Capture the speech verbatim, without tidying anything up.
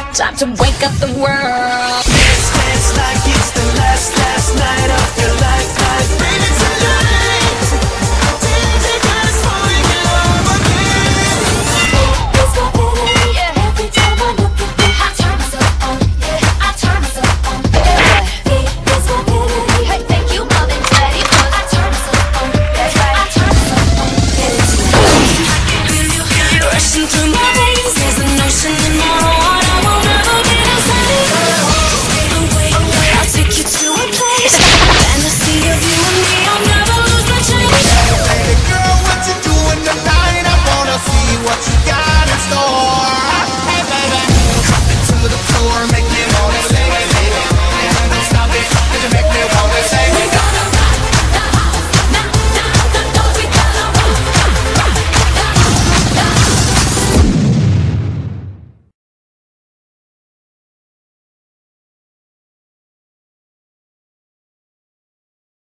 Time to wake up the world. Dance, dance like it's the last, last night of your life.